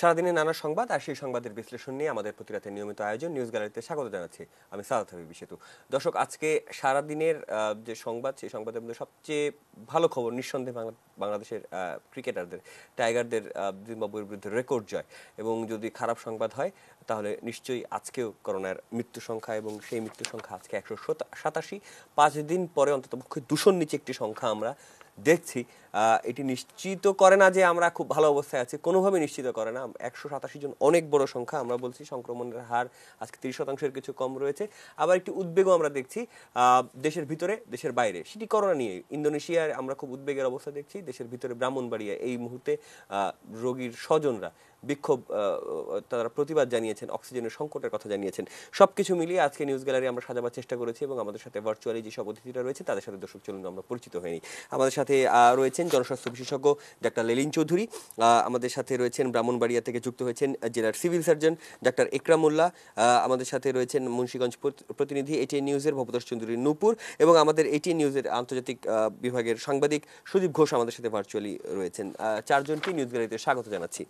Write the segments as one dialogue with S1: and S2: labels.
S1: সারাদিনের নানা সংবাদ আর সেই সংবাদের বিশ্লেষণ নিয়ে আমাদের প্রতি রাতের নিয়মিত আয়োজন নিউজ গ্যালারিতে স্বাগত জানাচ্ছি। আমি সাদাত হাবিব সেতু। দর্শক, আজকে সারাদিনের যে সংবাদ, সেই সংবাদের মধ্যে সবচেয়ে ভালো খবর নিঃসন্দেহে বাংলাদেশের ক্রিকেটারদের, টাইগারদের জিম্বাবুয়ের বিরুদ্ধে রেকর্ড জয়। এবং যদি খারাপ সংবাদ হয় তাহলে নিশ্চয়ই আজকেও করোনার মৃত্যু সংখ্যা, এবং সেই মৃত্যু সংখ্যা আজকে 187। 5 দিন পরে অন্ততপক্ষে 200-র নিচে একটি সংখ্যা আমরা দেখছি। এটি নিশ্চিত করে না যে আমরা খুব ভালো অবস্থায় আছি, কোনোভাবে নিশ্চিত করে না। 187 জন অনেক বড় সংখ্যা। আমরা বলছি সংক্রমণের হার আজকে 30%-এর কিছু কম রয়েছে। আবার একটি উদ্বেগও আমরা দেখছি দেশের ভিতরে, দেশের বাইরে, সেটি করোনা নিয়ে। ইন্দোনেশিয়ার আমরা খুব উদ্বেগের অবস্থা দেখছি। দেশের ভিতরে ব্রাহ্মণবাড়িয়া এই মুহূর্তে রোগীর স্বজনরা বিক্ষোভ, তারা প্রতিবাদ জানিয়েছেন, অক্সিজেনের সংকটের কথা জানিয়েছেন। সবকিছু মিলিয়ে আজকে নিউজ গ্যালারি আমরা সাজাবার চেষ্টা করেছি, এবং আমাদের সাথে ভার্চুয়ালি যেসব অতিথিরা রয়েছে তাদের সাথে দর্শক চলুন আমরা পরিচিত হয়নি। আমাদের সাথে রয়েছেন জনস্বাস্থ্য বিশেষজ্ঞ ডাক্তার লেলিন চৌধুরী। আমাদের সাথে রয়েছেন ব্রাহ্মণবাড়িয়া থেকে যুক্ত হয়েছেন জেলার সিভিল সার্জন ডাক্তার একরামুল্লাহ। আমাদের সাথে রয়েছেন মুন্সিগঞ্জ প্রতিনিধি এটিএন নিউজের ভবতোষ চৌধুরী নূপুর, এবং আমাদের এটিএন নিউজের আন্তর্জাতিক বিভাগের সাংবাদিক সুদীপ ঘোষ আমাদের সাথে ভার্চুয়ালি রয়েছেন। চারজনকে নিউজ গ্যালারিতে স্বাগত জানাচ্ছি।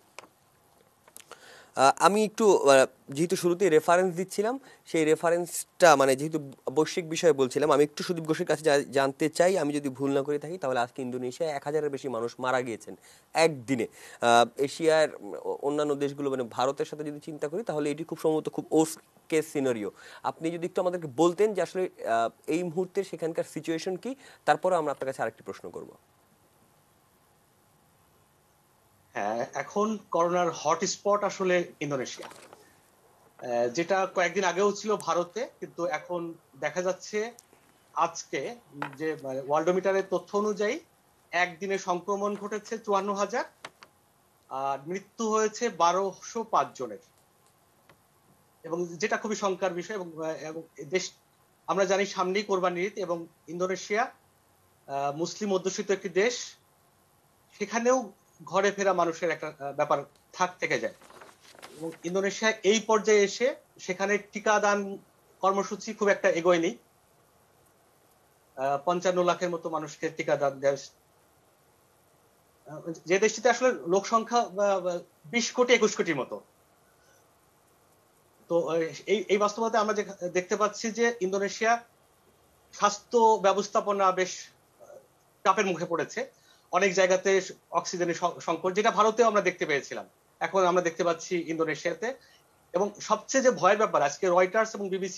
S1: আমি একটু যেহেতু শুরুতে রেফারেন্স দিচ্ছিলাম, সেই রেফারেন্সটা মানে যেহেতু বৈশ্বিক বিষয়ে বলছিলাম, আমি একটু সুদীপ ঘোষের কাছে জানতে চাই, আমি যদি ভুল না করে থাকি তাহলে আজকে ইন্দোনেশিয়ায় 1000-এর বেশি মানুষ মারা গিয়েছেন একদিনে। এশিয়ার অন্যান্য দেশগুলো, মানে ভারতের সাথে যদি চিন্তা করি তাহলে এটি খুব সম্ভবত খুব ওর্স্ট কেস সিনারিও। আপনি যদি একটু আমাদেরকে বলতেন যে আসলে এই মুহূর্তে সেখানকার সিচুয়েশন কি, তারপরে আমরা আপনার কাছে আরেকটি প্রশ্ন করব।
S2: হ্যাঁ, এখন করোনার হটস্পট আসলে ইন্দোনেশিয়া, যেটা কয়েকদিন আগেও ছিল ভারতে, কিন্তু এখন দেখা যাচ্ছে আজকে যে ওয়ার্ল্ডোমিটারের তথ্য অনুযায়ী একদিনে সংক্রমণ ঘটেছে 54,000, আর মৃত্যু হয়েছে 1205 জনের, এবং যেটা খুবই শঙ্কার বিষয়। এবং দেশ, আমরা জানি সামনেই কোরবানির ঈদ, এবং ইন্দোনেশিয়া মুসলিম অধ্যুষিত একটি দেশ, সেখানেও ঘরে ফেরা মানুষের একটা ব্যাপার থেকে যায়। এবং ইন্দোনেশিয়া এই পর্যায়ে এসে সেখানে টিকাদান কর্মসূচি খুব একটা এগোয়নি। 55 লাখের মতো মানুষকে টিকাদান দেয়, যে দেশটিতে আসলে লোক সংখ্যা 20 কোটি 21 কোটির মতো। তো এই বাস্তবতায় আমরা দেখতে পাচ্ছি যে ইন্দোনেশিয়া স্বাস্থ্য ব্যবস্থাপনা বেশ চাপের মুখে পড়েছে। অনেক জায়গাতে অক্সিজেনের সংকট, যেটা ভারতেও আমরা দেখতে পেয়েছিলাম, এখন আমরা দেখতে পাচ্ছি ইন্দোনেশিয়াতে। এবং সবচেয়ে যে ভয়ের ব্যাপার, আজকে রয়টার্স এবং বিবিসি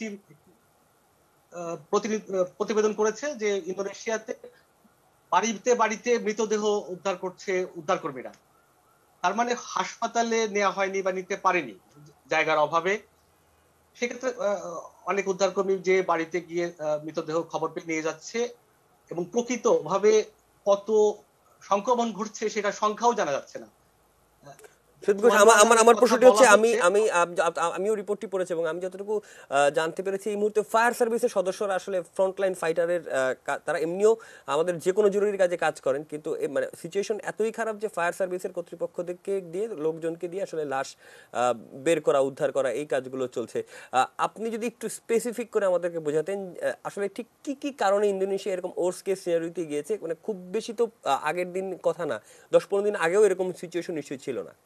S2: প্রতিবেদন করেছে যে ইন্দোনেশিয়াতে বাড়িতে বাড়িতে মৃতদেহ উদ্ধার করছে উদ্ধারকর্মীরা। তার মানে হাসপাতালে নেওয়া হয়নি বা নিতে পারেনি জায়গার অভাবে। সেক্ষেত্রে অনেক উদ্ধারকর্মী যে বাড়িতে গিয়ে মৃতদেহ খবর পেয়ে নিয়ে যাচ্ছে, এবং প্রকৃতভাবে কত সংক্রমণ ঘটছে সেটা সংখ্যাও জানা যাচ্ছে না।
S1: আমার প্রশ্নটি হচ্ছে, আমিও রিপোর্টটি পড়েছি, এবং আমি যতটুকু জানতে পেরেছি এই মুহূর্তে ফায়ার সার্ভিসের সদস্যরা আসলে ফ্রন্টলাইন ফাইটারের, তারা এমনিও আমাদের যে কোনো জরুরি কাজে কাজ করেন, কিন্তু মানে সিচুয়েশন এতই খারাপ যে ফায়ার সার্ভিসের কর্তৃপক্ষকে দিয়ে, লোকজনকে দিয়ে আসলে লাশ বের করা, উদ্ধার করা, এই কাজগুলো চলছে। আপনি যদি একটু স্পেসিফিক করে আমাদেরকে বোঝাতেন আসলে ঠিক কি কি কারণে ইন্দোনেশিয়া এরকম ওর্স্ট কেস সিনারিওতে গিয়েছে। মানে খুব বেশি তো আগের দিন কথা না, 10-15 দিন আগেও এরকম সিচুয়েশন নিশ্চয়ই ছিল না।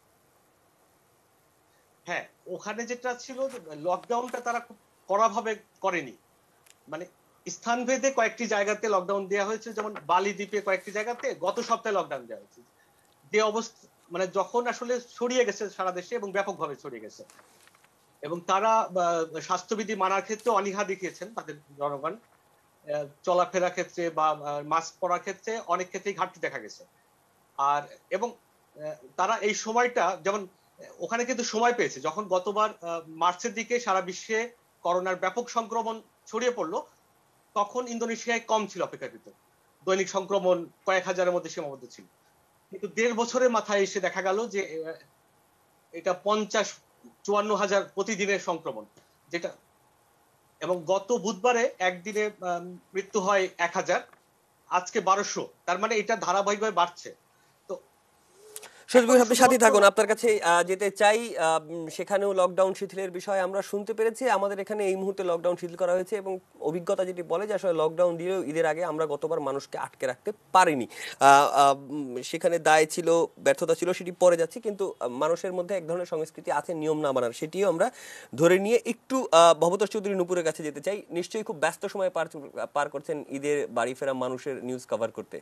S2: হ্যাঁ, ওখানে যেটা ছিল যে লকডাউনটা তারা খুব কড়াভাবে করেনি। মানে স্থানভেদে কয়েকটি জায়গাতে লকডাউন দেওয়া হয়েছে, যেমন বালি দ্বীপে কয়েকটি জায়গাতে গত সপ্তাহে লকডাউন দেওয়া হয়েছে। যে অবস্থা, মানে যখন আসলে ছড়িয়ে গেছে সারা দেশে এবং ব্যাপকভাবে ছড়িয়ে গেছে, এবং তারা স্বাস্থ্যবিধি মানার ক্ষেত্রে অনীহা দেখিয়েছেন তাদের জনগণ। চলাফেরা ক্ষেত্রে বা মাস্ক পরার ক্ষেত্রে অনেক ক্ষেত্রেই ঘাটতি দেখা গেছে। আর এবং তারা এই সময়টা, যেমন ওখানে কিন্তু সময় পেয়েছে, যখন গতবার মার্চের দিকে সারা বিশ্বে করোনার ব্যাপক সংক্রমণ ছড়িয়ে পড়লো, তখন ইন্দোনেশিয়ায় কম ছিল অপেক্ষাকৃত, দৈনিক সংক্রমণ কয়েক হাজারের মধ্যে সীমাবদ্ধ ছিল। কিন্তু 1.5 বছরের মাথায় এসে দেখা গেল যে এটা 50-54 হাজার প্রতিদিনের সংক্রমণ, যেটা, এবং গত বুধবারে একদিনে মৃত্যু হয় 1000, আজকে 1200। তার মানে এটা ধারাবাহিকভাবে বাড়ছে।
S1: সজীব
S2: এখন
S1: ভাই, আপনি সাথে
S2: শুধুমাত্র
S1: থাকুন, আপনার কাছে যেতে চাই। সেখানেও লকডাউন শিথিলের বিষয়ে আমরা শুনতে পেরেছি। আমাদের এখানে এই মুহূর্তে লকডাউন শিথিল করা হয়েছে এবং অভিজ্ঞতা যেটি বলে যে আসলে লকডাউন দিয়েও ঈদের আগে আমরা গতবার মানুষকে আটকে রাখতে পারিনি। সেখানে দায় ছিল, ব্যর্থতা ছিল, সেটি পরে যাচ্ছে, কিন্তু মানুষের মধ্যে এক ধরনের সংস্কৃতি আছে নিয়ম না মানার, সেটিও আমরা ধরে নিয়ে একটু ভবতোষ চৌধুরী নুপুরের কাছে যেতে চাই। নিশ্চয়ই খুব ব্যস্ত সময় পার করছেন ঈদের বাড়ি ফেরা মানুষের নিউজ কভার করতে।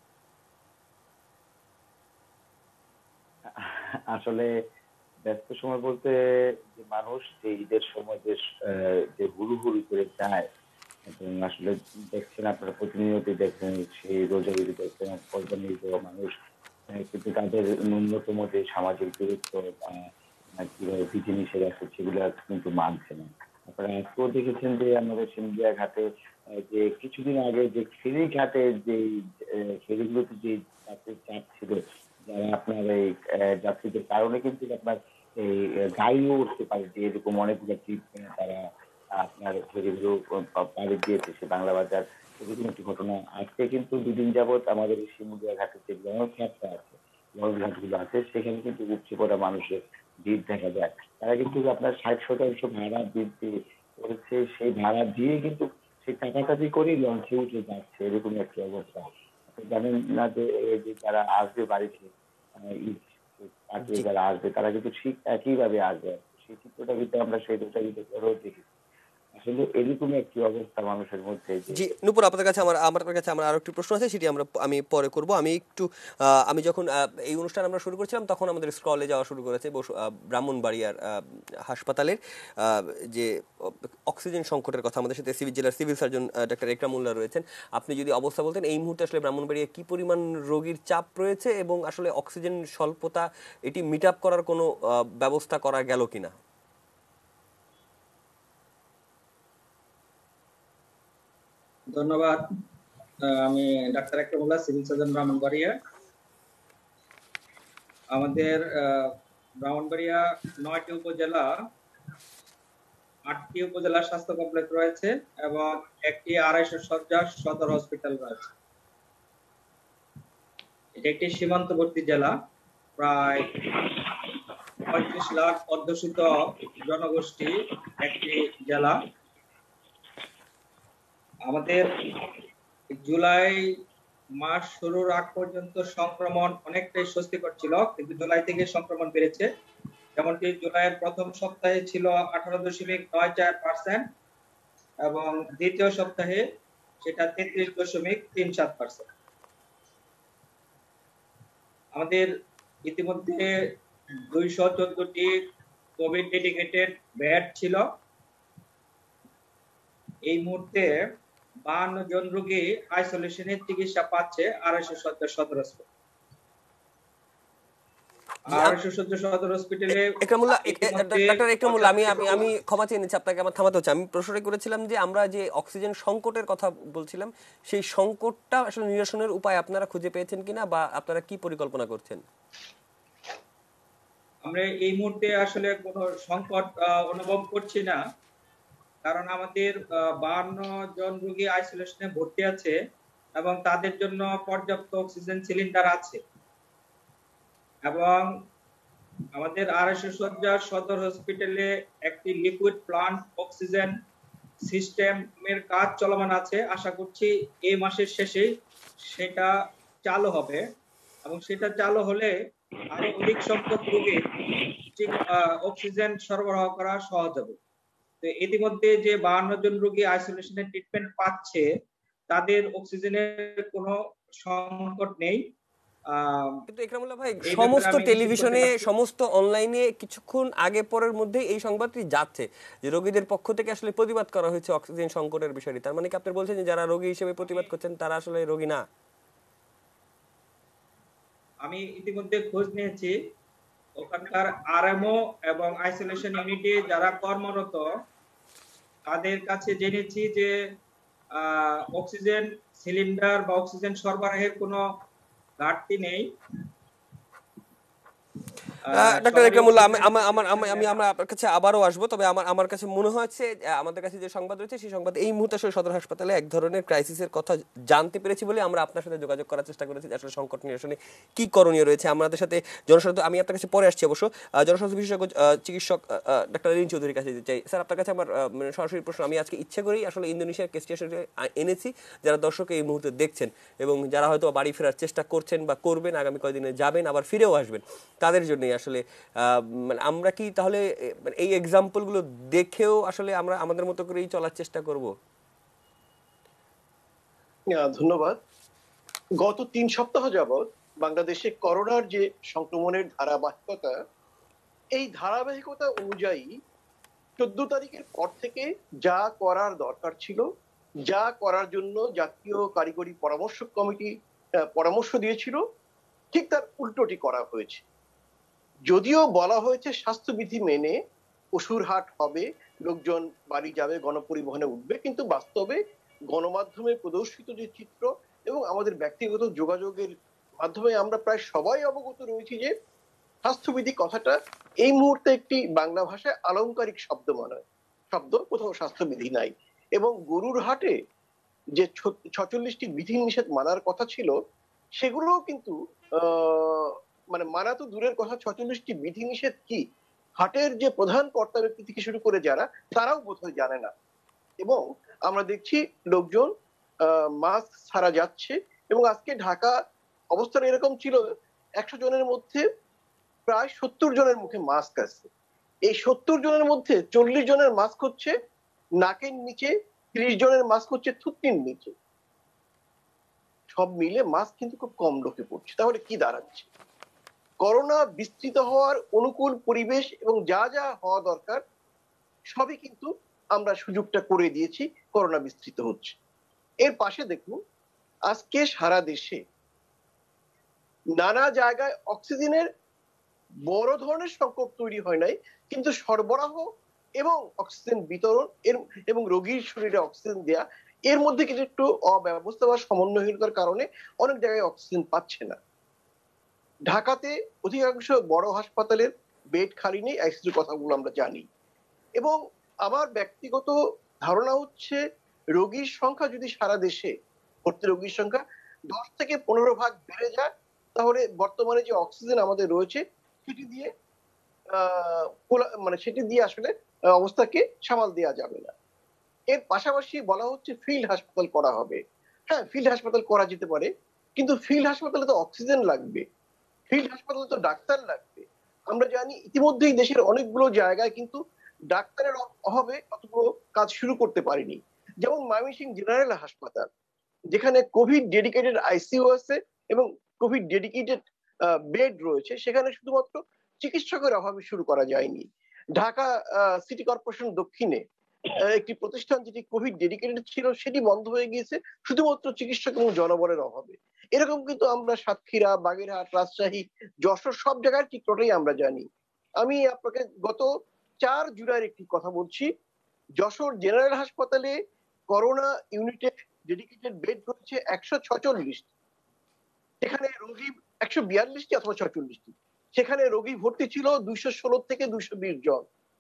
S3: আসলে ব্যস্ত সময় বলতে, যে মানুষ যে ঈদের সময় যে যে হুড়ু হুড়ু করে যায়, এবং আসলে দেখছেন, আপনারা প্রতিনিয়ত দেখছেন, সেই রোজা ঈদ দেখছেন, কোরবানি ঈদ মানুষ কিন্তু তাদের ন্যূনতম যে সামাজিক দূরত্ব বা কিভাবে বিধিনিষেধ আছে সেগুলো কিন্তু মানছে না। আপনারা আজকেও দেখেছেন যে আমাদের সিন্ধিয়া ঘাটে যে কিছুদিন আগে যে ফেরিঘাটে যে ফেরিগুলোতে যে যাত্রীর চাপ ছিল, যারা আপনার এই যাত্রীদের কারণে কিন্তু আপনার এই গাড়িও উঠতে পারে, যে এরকম অনেকগুলো ট্রিপ তারা আপনার ফেরিগুলো পাড়ি দিয়েছে সে বাংলা বাজার, এরকম একটি ঘটনা। আজকে কিন্তু দুদিন যাবত আমাদের এই শিমুলিয়া ঘাটে যে লঞ্চ ঘাটটা আছে, লঞ্চ ঘাটগুলো আছে, সেখানে কিন্তু উপচে পড়া মানুষের ভিড় দেখা যায়। তারা কিন্তু আপনার 60% ভাড়া বৃদ্ধি করেছে, সেই ভাড়া দিয়ে কিন্তু সেই টাকাটা দিয়ে করেই লঞ্চে উঠে যাচ্ছে, এরকম একটি অবস্থা। আপনি জানেন না যে এই যে যারা আসবে বাড়িতে ঈদ কাটিয়ে
S1: জি
S3: যারা আসবে, তারা কিন্তু ঠিক একইভাবে আসবে। সেই চিত্রটা কিন্তু আমরা সেই দুটা ঈদের পরেও দেখেছি। আসলে এরকম একটি অবস্থা মানুষের মধ্যে যে
S1: জি, নূপুর, আপনার কাছে আমার আরো একটি প্রশ্ন আছে, সেটি আমি পরে করব। আমি একটু আমি যখন এই অনুষ্ঠান আমরা শুরু করেছিলাম তখন আমাদের স্ক্রলে যাওয়া শুরু করেছে ব্রাহ্মণবাড়িয়ার হাসপাতালের যে অক্সিজেন সংকটের কথা। আমাদের সাথে জেলার সিভিল সার্জন ডাক্তার একরামুল্লাহ রয়েছেন। আপনি যদি অবস্থা বলতেন এই মুহূর্তে আসলে ব্রাহ্মণবাড়িয়া কি পরিমাণ রোগীর চাপ রয়েছে এবং আসলে অক্সিজেন স্বল্পতা এটি মিট আপ করার কোনো ব্যবস্থা করা গেল কিনা।
S4: ধন্যবাদ। আমি doctor Ekramullah, civil surgeon, Brahmanbaria. আমাদের ব্রাহ্মণবাড়িয়া 9টি উপজেলা, 8টি উপজেলা স্বাস্থ্য কমপ্লেক্স রয়েছে এবং একটি 250 শয্যার সদর হসপিটাল রয়েছে। এটি একটি সীমান্তবর্তী জেলা, প্রায় 35 লাখ অধ্যুষিত জনগোষ্ঠী একটি জেলা। আমাদের জুলাই মাস শুরুর আগ পর্যন্ত সংক্রমণ অনেকটাই স্বস্তিকর ছিল, কিন্তু জুলাই থেকে সংক্রমণ বেড়েছে। যেমনটি জুলাইয়ের প্রথম সপ্তাহে ছিল 18.94% এবং দ্বিতীয় সপ্তাহে সেটা 33.37%। আমাদের ইতিমধ্যে 214টি কোভিড ডেডিকেটেড বেড ছিল। এই মুহূর্তে 52 জন রোগী আইসোলেশনের চিকিৎসা পাচ্ছে 250 শয্যা সদর হসপিটালে। 250 শয্যা সদর হসপিটালে
S1: ডাক্তার একরামুল্লাহ, আমি আমি আমি ক্ষমা চেয়ে নিচ্ছি, আপনাকে আমার থামাতে হচ্ছে। আমি প্রশ্নটা করেছিলাম যে আমরা যে অক্সিজেন সংকটের কথা বলছিলাম, সেই সংকটটা আসলে নিরসনের উপায় আপনারা খুঁজে পেয়েছেন কিনা বা আপনারা কি পরিকল্পনা করছেন?
S4: আমরা এই মুহূর্তে আসলে কোনো সংকট অনুভব করছি না, কারণ আমাদের 52 জন রোগী আইসোলেশনে ভর্তি আছে এবং তাদের জন্য পর্যাপ্ত অক্সিজেন সিলিন্ডার আছে এবং আমাদের 250 শয্যার সদর হসপিটালে একটি লিকুইড প্লান্ট অক্সিজেন সিস্টেমের কাজ চলমান আছে। আশা করছি এই মাসের শেষে সেটা চালু হবে এবং সেটা চালু হলে আরো অধিক সংখ্যক রোগীর অক্সিজেন সরবরাহ করা সহজ হবে। তো ইতিমধ্যে যে 52 জন রোগী আইসোলেশনে ট্রিটমেন্ট পাচ্ছে, তাদের অক্সিজেনের কোনো সংকট নেই।
S1: কিন্তু একরামুল্লাহ ভাই, সমস্ত টেলিভিশনে, সমস্ত অনলাইনে কিছুক্ষণ আগে পরের মধ্যে এই সংবাদটি যাচ্ছে যে রোগীদের পক্ষ থেকে আসলে প্রতিবাদ করা হয়েছে অক্সিজেন সংকটের বিষয়টি। তার মানে কি আপনি বলছেন যে যারা রোগী হিসেবে প্রতিবাদ করছেন তারা আসলে রোগী না?
S4: আমি ইতিমধ্যে খোঁজ নিয়েছি, ওখানকার আরএমও এবং আইসোলেশন ইউনিটে যারা কর্মরত তাদের কাছে জেনেছি যে অক্সিজেন সিলিন্ডার বা অক্সিজেন সরবরাহের কোনো ঘাটতি নেই
S1: ডাক্তার
S4: সবারই
S1: একরামুল্লাহ,
S4: উচিত
S1: আমি
S4: যে
S1: আমার আমার আমি আমি
S4: প্রিপারেশন
S1: আমরা আপনার কাছে আবারও আসবো, তবে আমার আমার কাছে মনে হচ্ছে আমাদের কাছে যে সংবাদ রয়েছে সেই সংবাদ এই মুহূর্তে আসলে সদর হাসপাতালে এক ধরনের ক্রাইসিসের কথা জানতে পেরেছি বলে আমরা আপনার সাথে যোগাযোগ করার চেষ্টা করেছি যে আসলে সংকট নিরসনে কি করণীয় রয়েছে। আমাদের সাথে জনস্বাস্থ্য, আমি আপনার কাছে পরে আসছি অবশ্য, জনস্বাস্থ্য বিশেষজ্ঞ চিকিৎসক ডাক্তার রিন চৌধুরীর কাছে যেতে চাই। স্যার, আপনার কাছে আমার মানে সরাসরি প্রশ্ন, আমি আজকে ইচ্ছে করেই আসলে ইন্দোনেশিয়ার কেসটি আসলে এনেছি যারা দর্শক এই মুহূর্তে দেখছেন এবং যারা হয়তো বাড়ি ফেরার চেষ্টা করছেন বা করবেন, আগামী কয়েকদিনে যাবেন আবার ফিরেও আসবেন, তাদের জন্যই আসলে মানে আমরা কি তাহলে মানে এই এক্সাম্পলগুলো দেখেও আসলে আমরা আমাদের মতো করেই চলার চেষ্টা করব?
S5: ধন্যবাদ। গত 3 সপ্তাহ যাবৎ বাংলাদেশে করোনার যে সংক্রমণের ধারাবাহিকতা, এই ধারাবাহিকতা অনুযায়ী 14 তারিখের পর থেকে যা করার দরকার ছিল, যা করার জন্য জাতীয় কারিগরি পরামর্শ কমিটি পরামর্শ দিয়েছিল, ঠিক তার উল্টোটি করা হয়েছে। যদিও বলা হয়েছে স্বাস্থ্যবিধি মেনে পশুর হাট হবে, লোকজন বাড়ি যাবে, গণপরিবহনে উঠবে, কিন্তু বাস্তবে গণমাধ্যমে প্রদর্শিত যে চিত্র এবং আমাদের ব্যক্তিগত যোগাযোগের মাধ্যমে আমরা প্রায় সবাই অবগত রয়েছি যে স্বাস্থ্যবিধি কথাটা এই মুহূর্তে একটি বাংলা ভাষায় আলংকারিক শব্দ শব্দ, কোথাও স্বাস্থ্যবিধি নাই। এবং গরুর হাটে যে 46টি বিধিনিষেধ মানার কথা ছিল, সেগুলোও কিন্তু মানে মানা তো দূরের কথা, 46টি বিধিনিষেধ কি হাটের যে প্রধান কর্তা ব্যক্তি থেকে শুরু করে যারা, তারাও বোধহয় জানে না। এবং আমরা দেখছি লোকজন মাস্ক ছাড়া যাচ্ছে। এবং আজকে ঢাকা অবস্থান এরকম ছিল, 100 জনের মধ্যে প্রায় 70 জনের মুখে মাস্ক আছে। এই 70 জনের মধ্যে 40 জনের মাস্ক হচ্ছে নাকের নিচে, 30 জনের মাস্ক হচ্ছে থুতনির নিচে। সব মিলে মাস্ক কিন্তু খুব কম লোকে পড়ছে। তাহলে কি দাঁড়াচ্ছে? করোনা বিস্তৃত হওয়ার অনুকূল পরিবেশ এবং যা যা হওয়া দরকার সবই কিন্তু আমরা সুযোগটা করে দিয়েছি, করোনা বিস্তৃত হচ্ছে। এর পাশে দেখুন, আজকে সারা দেশে নানা জায়গায় অক্সিজেনের বড় ধরনের সংকট তৈরি হয় নাই, কিন্তু সরবরাহ এবং অক্সিজেন বিতরণ এবং রোগীর শরীরে অক্সিজেন দেয়া, এর মধ্যে কিছু একটু অব্যবস্থা বা সমন্বয়হীনতার কারণে অনেক জায়গায় অক্সিজেন পাচ্ছে না। ঢাকাতে অধিকাংশ বড় হাসপাতালের বেড খালি নেই, আইসিইউর কথাগুলো আমরা জানি। এবং আমার ব্যক্তিগত ধারণা হচ্ছে, রোগীর সংখ্যা যদি সারা দেশে, ভর্তি রোগীর সংখ্যা 10 থেকে 15 ভাগ বেড়ে যায়, তাহলে বর্তমানে যে অক্সিজেন আমাদের রয়েছে সেটি দিয়ে সেটি দিয়ে আসলে অবস্থাকে সামাল দেওয়া যাবে না। এর পাশাপাশি বলা হচ্ছে ফিল্ড হাসপাতাল করা হবে। হ্যাঁ, ফিল্ড হাসপাতাল করা যেতে পারে, কিন্তু ফিল্ড হাসপাতালে তো অক্সিজেন লাগবে, ফিল্ড হাসপাতালে তো ডাক্তার লাগবে। আমরা জানি ইতিমধ্যেই দেশের অনেকগুলো জায়গায় কিন্তু ডাক্তারের অভাবে অতগুলো কাজ শুরু করতে পারেনি। যেমন ময়মনসিংহ জেনারেল হাসপাতাল, যেখানে কোভিড ডেডিকেটেড আইসিইউ আছে এবং কোভিড ডেডিকেটেড বেড রয়েছে, সেখানে শুধুমাত্র চিকিৎসকের অভাবে শুরু করা যায়নি। ঢাকা সিটি কর্পোরেশন দক্ষিণে একটি প্রতিষ্ঠান যেটি কোভিড ডেডিকেটেড ছিল, সেটি বন্ধ হয়ে গিয়েছে শুধুমাত্র চিকিৎসক এবং জনবলের অভাবে। এরকম কিন্তু আমরা সাতক্ষীরা, বাগেরহাট, রাজশাহী, যশোর সব জায়গায় চিত্রটাই আমরা জানি। আমি আপনাকে গত 4 জুলাইয়ের একটি কথা বলছি। যশোর জেনারেল হাসপাতালে করোনা ইউনিটে ডেডিকেটেড বেড রয়েছে 146, সেখানে রোগী 142টি অথবা 46টি, সেখানে রোগী ভর্তি ছিল 216 থেকে 220 জন।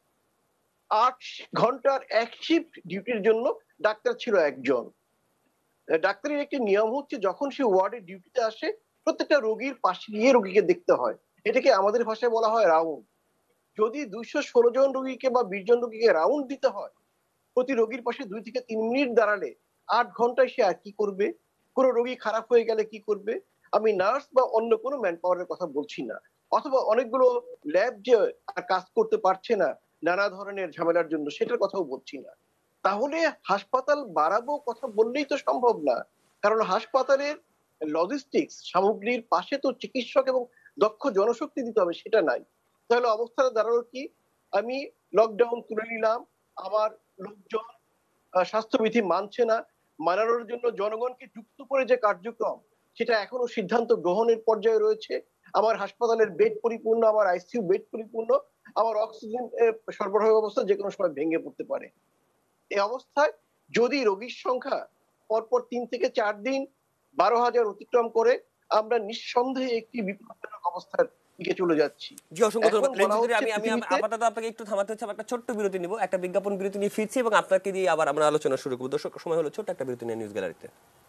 S5: 8 ঘন্টার এক শিফট ডিউটির জন্য ডাক্তার ছিল একজন। ডাক্তারের একটি নিয়ম হচ্ছে, যখন সে ওয়ার্ডে ডিউটিতে আসে, প্রত্যেকটা রোগীর পাশে গিয়ে রোগীকে দেখতে হয়। এটাকে আমাদের ভাষায় বলা হয় রাউন্ড। যদি 216 জন রোগীকে বা 20 জন রোগীকে রাউন্ড দিতে হয়, প্রতি রোগীর পাশে 2 থেকে 3 মিনিট দাঁড়ালে 8 ঘন্টায় সে আর কি করবে? কোনো রোগী খারাপ হয়ে গেলে কি করবে? আমি নার্স বা অন্য কোনো ম্যান পাওয়ারের কথা বলছি না, অথবা অনেকগুলো ল্যাব যে আর কাজ করতে পারছে না নানা ধরনের ঝামেলার জন্য, সেটার কথাও বলছি না। তাহলে হাসপাতাল বাড়াবো কথা বললেই তো সম্ভব না, কারণ হাসপাতালের লজিস্টিক্স সামগ্রীর পাশে তো চিকিৎসক এবং দক্ষ জনশক্তি দিতে হবে, সেটা নাই। তাহলে অবস্থাটা দাঁড়ালো কি? আমি লকডাউন তুলে নিলাম, আমার লোকজন স্বাস্থ্যবিধি মানছে না, মানানোর জন্য জনগণকে যুক্ত করে যে কার্যক্রম, সেটা এখনো সিদ্ধান্ত গ্রহণের পর্যায়ে রয়েছে। আমার হাসপাতালের বেড পরিপূর্ণ, আমার আইসিইউ বেড পরিপূর্ণ, আমার অক্সিজেন সরবরাহ ব্যবস্থা যে কোনো সময় ভেঙে পড়তে পারে। এই অবস্থায় যদি রোগীর সংখ্যা পরপর 3 থেকে 4 দিন 12,000 অতিক্রম করে, আমরা নিঃসন্দেহে একটি বিপজ্জনক অবস্থার দিকে চলে যাচ্ছি।
S1: জি, অসংখ্য
S5: এখন
S1: ধন্যবাদ লেন
S5: বলা
S1: চৌধুরী।
S5: হচ্ছে
S1: আমি আমি আপ-
S5: পৃথিবীতে
S1: আপাতত আপনাকে একটু থামাতে হচ্ছে, আমরা একটা ছোট্ট বিরতি নিব, একটা বিজ্ঞাপন বিরতি নিয়ে ফিরছি এবং আপনাকে দিয়ে আবার আমরা আলোচনা শুরু করবো। দর্শক, সময় হলো ছোট্ট একটা বিরতি নিয়ে নিউজ গ্যালারিতে।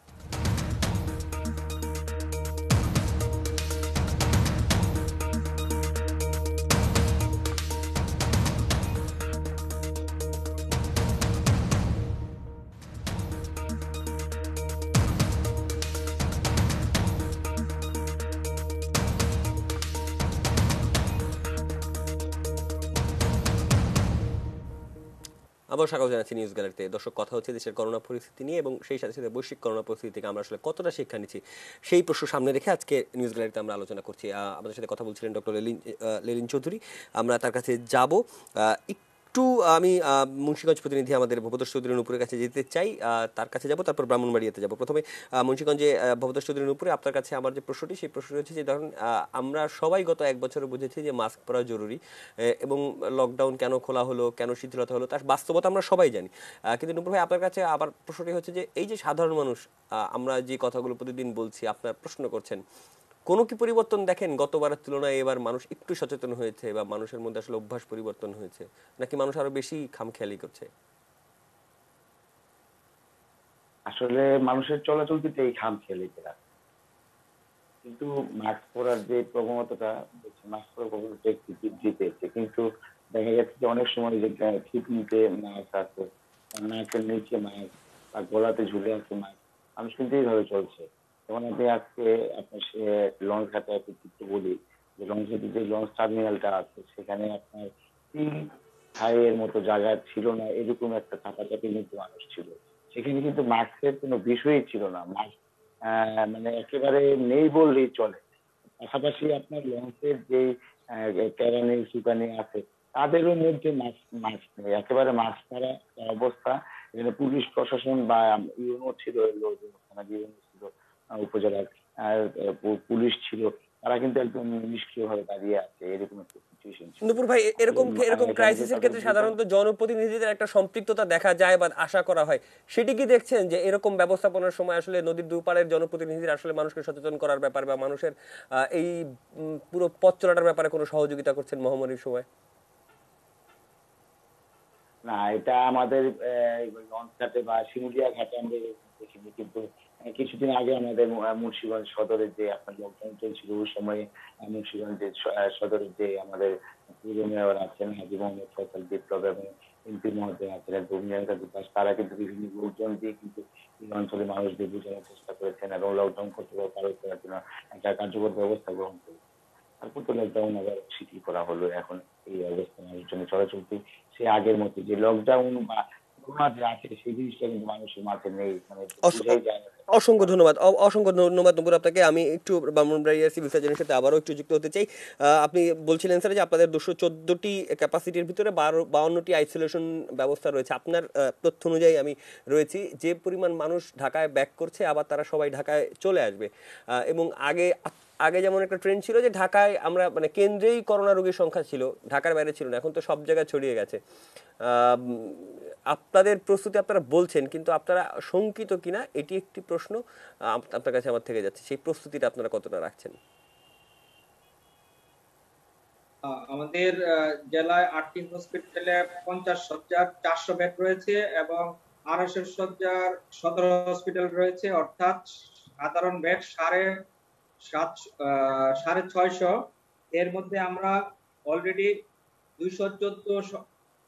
S1: আবার স্বাগত জানাচ্ছি নিউজ গ্যালারিতে। দর্শক, কথা হচ্ছে দেশের করোনা পরিস্থিতি নিয়ে এবং সেই সাথে সাথে বৈশ্বিক করোনা পরিস্থিতি থেকে আমরা আসলে কতটা শিক্ষা নিচ্ছি সেই প্রশ্ন সামনে রেখে আজকে নিউজ গ্যালারিতে আমরা আলোচনা করছি। আমাদের সাথে কথা বলছিলেন ডক্টর লেলিন চৌধুরী। আমরা তার কাছে যাব। একটু আমি মুন্সিগঞ্জ প্রতিনিধি আমাদের ভবতোষ চৌধুরীর উপরের কাছে যেতে চাই, তার কাছে যাব, তারপর ব্রাহ্মণবাড়িয়াতে যাব। প্রথমে মুন্সিগঞ্জে ভবতোষ চৌধুরীর উপরে আপনার কাছে আমার যে প্রশ্নটি, সেই প্রশ্নটি হচ্ছে যে ধরুন আমরা সবাই গত এক বছরে বুঝেছি যে মাস্ক পরা জরুরি এবং লকডাউন কেন খোলা হলো, কেন শিথিলতা হলো, তার বাস্তবতা আমরা সবাই জানি। কিন্তু নূপুর ভাই, আপনার কাছে আবার প্রশ্নটি হচ্ছে যে এই যে সাধারণ মানুষ, আমরা যে কথাগুলো প্রতিদিন বলছি, আপনার প্রশ্ন করছেন, কোনো কি পরিবর্তন দেখেন গতবারের তুলনায়? এবার মানুষ একটু সচেতন হয়েছে বা মানুষের মধ্যে আসলে অভ্যাস পরিবর্তন হয়েছে, নাকি মানুষ আরো বেশি খামখেয়ালি করছে?
S3: আসলে মানুষের চলাচলটিতে এই খামখেয়ালি করা, কিন্তু মাস্ক পরার যে প্রবণতাটা, মাস্ক পরার প্রবণতা একটু বৃদ্ধি পেয়েছে, কিন্তু দেখা যাচ্ছে যে অনেক সময় যে থিতনিতে মাস্ক আছে, নাকের নিচে মাস্ক বা গলাতে ঝুলে আছে মাস্ক, মানুষ কিন্তু এইভাবে চলছে। যেমন আপনি আজকে আপনার সে লঞ্চ ঘাটে একটু চিত্র বলি, যে লঞ্চ ঘাটে যে লঞ্চ টার্মিনালটা আছে সেখানে আপনার 3 হাইয়ের মতো জায়গা ছিল না, এরকম একটা চাপাচাপি কিন্তু মানুষ ছিল। সেখানে কিন্তু মাস্কের কোনো বিষয়ই ছিল না, মাস্ক মানে একেবারে নেই বললেই চলে। পাশাপাশি আপনার লঞ্চের যে কেরানি সুকানি আছে, তাদেরও মধ্যে মাস্ক মাস্ক নেই, একেবারে মাস্ক ছাড়া অবস্থা। এখানে পুলিশ প্রশাসন বা ইউনো ছিল, ইউনো ছিল, উপজেলার পুলিশ ছিল, তারা কিন্তু একদম নিষ্ক্রিয় ভাবে দাঁড়িয়ে আছে, এরকম একটা সিচুয়েশন ছিল।
S1: নুপুর ভাই,
S3: আসলে
S1: এরকম এরকম
S3: এখানে যে
S1: ক্রাইসিসের
S3: তাদের
S1: ক্ষেত্রে
S3: ভূমিকা,
S1: সাধারণত জনপ্রতিনিধিদের একটা সম্পৃক্ততা দেখা যায় বা আশা করা হয়, সেটি কি দেখছেন যে এরকম ব্যবস্থাপনার সময় আসলে নদীর দুপারের জনপ্রতিনিধিরা আসলে মানুষকে সচেতন করার ব্যাপারে বা মানুষের এই পুরো পথ চলাটার ব্যাপারে কোনো সহযোগিতা করছেন মহামারীর সময়?
S3: না, এটা আমাদের লঞ্চ ঘাটে বা শিমুলিয়া ঘাটে আমরা এরকম দেখিনি, কিন্তু কিছুদিন আগে আমাদের মুন্সিগঞ্জ সদরের যে আপনার লকডাউন চলছিল ওই সময়ে মুন্সিগঞ্জের সদরের যে আমাদের পৌর মেয়র আছেন হাজী মোহাম্মদ ফয়সাল বিপ্লব এবং এমপি মহোদয় আছেন ভূমিকা বিকাশ, তারা কিন্তু বিভিন্ন লোকজন দিয়ে কিন্তু এই অঞ্চলের মানুষদের বোঝানোর চেষ্টা করেছেন এবং লকডাউন কর্তৃপক্ষ পালন করার জন্য একটা কার্যকর ব্যবস্থা গ্রহণ করেছেন। তারপর তো লকডাউন আবার শিথিল করা হলো। এখন এই অবস্থা মানুষজনের চলাচলতি সে আগের মতো যে লকডাউন বা করোনা যে আছে সেই জিনিসটা কিন্তু মানুষের মাঝে নেই, মানে
S1: অস-
S3: বুঝাই
S1: অ-
S3: যায় না।
S1: অসংখ্য ধন্যবাদ, অসংখ্য ধন্যবাদ নূপুর আপনাকে। আমি একটু ব্রাহ্মণবাড়িয়া সিভিল সার্জনের সাথে আবারও একটু যুক্ত হতে চাই। আপনি বলছিলেন স্যার যে আপনাদের 214টি ক্যাপাসিটির ভিতরে 52টি আইসোলেশন ব্যবস্থা রয়েছে। আপনার তথ্য অনুযায়ী আমি রয়েছি, যে পরিমাণ মানুষ ঢাকায় ব্যাক করছে আবার তারা সবাই ঢাকায় চলে আসবে। এবং আগে আগে যেমন একটা ট্রেন্ড ছিল যে ঢাকায় আমরা মানে কেন্দ্রেই করোনা রোগীর সংখ্যা ছিল, ঢাকার বাইরে ছিল না, এখন তো সব জায়গায় ছড়িয়ে গেছে। আপনাদের প্রস্তুতি আপনারা বলছেন, কিন্তু আপনারা শঙ্কিত কিনা এটি একটি প্রশ্ন আপনার কাছে আমার থেকে যাচ্ছে। সেই প্রস্তুতিটা আপনারা কতটা রাখছেন?
S4: আমাদের জেলায় 8টি হসপিটালে 50 শয্যার 400 বেড রয়েছে এবং 250 শয্যার সদর হসপিটাল রয়েছে, অর্থাৎ সাধারণ বেড 650। এর মধ্যে আমরা অলরেডি 214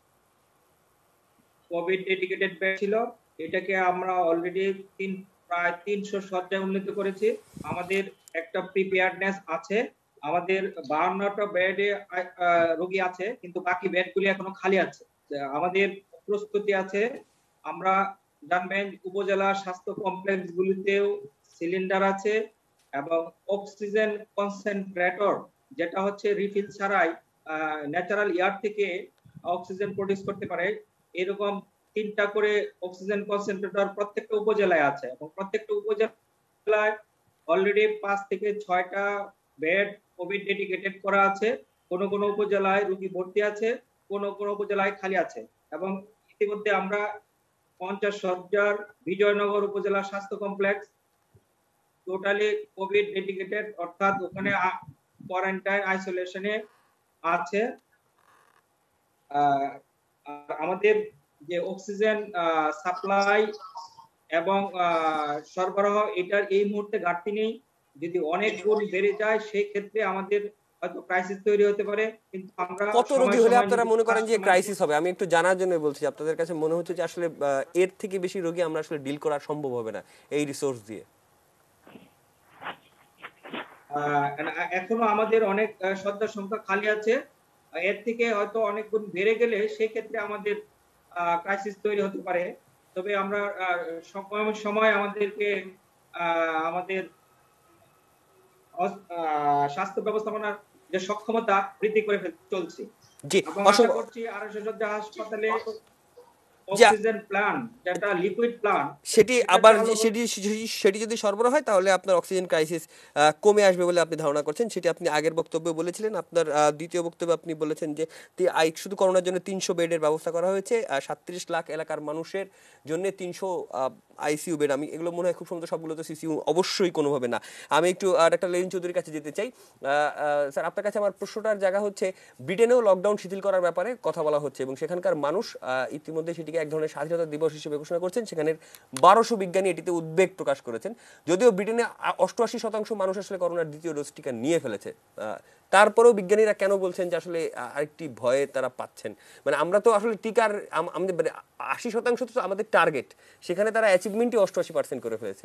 S4: কোভিড ডেডিকেটেড বেড ছিল, এটাকে আমরা অলরেডি প্রায় 300 শয্যায় উন্নীত করেছি। আমাদের একটা প্রিপেয়ারনেস আছে, আমাদের 52টা বেডে রোগী আছে, কিন্তু বাকি বেডগুলি এখনো খালি আছে। আমাদের প্রস্তুতি আছে, আমরা জানবেন উপজেলা স্বাস্থ্য কমপ্লেক্স গুলিতেও সিলিন্ডার আছে এবং অক্সিজেন কনসেন্ট্রেটর, যেটা হচ্ছে রিফিল ছাড়াই ন্যাচারাল এয়ার থেকে অক্সিজেন প্রডিউস করতে পারে, এরকম 3টা করে অক্সিজেন কনসেন্ট্রেটর প্রত্যেকটা উপজেলায় আছে এবং প্রত্যেকটা উপজেলায় অলরেডি 5 থেকে 6টা বেড কোভিড ডেডিকেটেড করা আছে। কোন কোন উপজেলায় রোগী ভর্তি আছে, কোন কোন উপজেলায় খালি আছে এবং ইতিমধ্যে আমরা 50 শয্যার বিজয়নগর উপজেলা স্বাস্থ্য কমপ্লেক্স টোটালি কোভিড ডেডিকেটেড, অর্থাৎ ওখানে কোয়ারেন্টাইন আইসোলেশনে আছে। আহ, আর আমাদের যে অক্সিজেন সাপ্লাই এবং সরবরাহ, এটার এই মুহূর্তে ঘাটতি নেই। যদি অনেক গুণ বেড়ে যায় সেই ক্ষেত্রে আমাদের হয়তো ক্রাইসিস তৈরি হতে পারে, কিন্তু আমরা
S1: কত
S4: সময়
S1: রোগী হলে
S4: সময়
S1: আপনারা
S4: যদি
S1: মনে করেন যে
S4: কাস্টমাইজ।
S1: ক্রাইসিস হবে? আমি একটু জানার জন্য বলছি, আপনাদের কাছে মনে হচ্ছে যে আসলে এর থেকে বেশি রোগী আমরা আসলে ডিল করা সম্ভব হবে না এই রিসোর্স দিয়ে?
S4: এখনো আমাদের অনেক শয্যা সংখ্যা খালি আছে। এর থেকে হয়তো অনেক গুণ বেড়ে গেলে সেক্ষেত্রে আমাদের ক্রাইসিস তৈরি হতে পারে। তবে আমরা সময় সময় আমাদেরকে আমাদের স্বাস্থ্য ব্যবস্থাপনার যে সক্ষমতা বৃদ্ধি করে চলছি,
S1: জি,
S4: এবং আশা
S1: অসংখ্য।
S4: করছি 250 শয্যা হাসপাতালে
S1: যা,
S4: অক্সিজেন প্ল্যান্ট, যেটা লিকুইড প্ল্যান্ট,
S1: সেটি
S4: সেটা
S1: আবার
S4: চালু
S1: সেটি যদি সরবরাহ হয় তাহলে আপনার অক্সিজেন ক্রাইসিস কমে আসবে বলে আপনি ধারণা করছেন। সেটি আপনি আগের বক্তব্যে বলেছিলেন। আপনার দ্বিতীয় বক্তব্যে আপনি বলেছেন যে শুধু করোনার জন্য 300 বেডের ব্যবস্থা করা হয়েছে, 37 লাখ এলাকার মানুষের জন্য 300 আইসিইউ বেড। আমি এগুলো মনে হয় খুব সুন্দর, সবগুলো তো সিসিইউ অবশ্যই কোনোভাবে না। আমি একটু ডাক্তার লেনিন চৌধুরীর কাছে যেতে চাই। স্যার, আপনার কাছে আমার প্রশ্নটার জায়গা হচ্ছে, ব্রিটেনেও লকডাউন শিথিল করার ব্যাপারে কথা বলা হচ্ছে এবং সেখানকার মানুষ ইতিমধ্যে সেটিকে এক ধরনের স্বাধীনতা দিবস হিসেবে ঘোষণা করছেন। সেখানের 1200 বিজ্ঞানী এটিতে উদ্বেগ প্রকাশ করেছেন। যদিও ব্রিটেনে 88% মানুষ আসলে করোনার দ্বিতীয় ডোজ টিকা নিয়ে ফেলেছে, তারপরেও বিজ্ঞানীরা কেন বলছেন যে আসলে আরেকটি ভয়ে তারা পাচ্ছেন? মানে আমরা তো আসলে টিকার আমাদের 80% তো আমাদের টার্গেট, সেখানে তারা অ্যাচিভমেন্টই 88% করে ফেলেছে।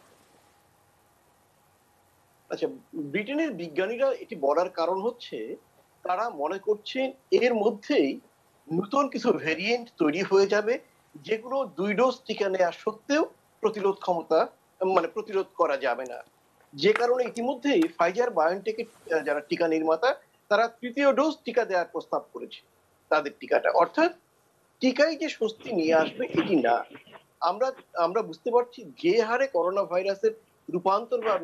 S5: আচ্ছা, ব্রিটেনের বিজ্ঞানীরা এটি বলার কারণ হচ্ছে তারা মনে করছেন এর মধ্যেই নতুন কিছু ভেরিয়েন্ট তৈরি হয়ে যাবে, যেগুলো 2 ডোজ টিকা নেওয়া সত্ত্বেও প্রতিরোধ ক্ষমতা প্রতিরোধ করা যাবে না। যে কারণে ইতিমধ্যেই ফাইজার বায়োনটেকের যারা টিকা নির্মাতা, তারা 3য় ডোজ টিকা দেওয়ার প্রস্তাব করেছে তাদের টিকাটা। অর্থাৎ টিকাই যে স্বস্তি নিয়ে আসবে এটি না। আমরা আমরা বুঝতে পারছি যে হারে করোনা ভাইরাসের রূপান্তর বা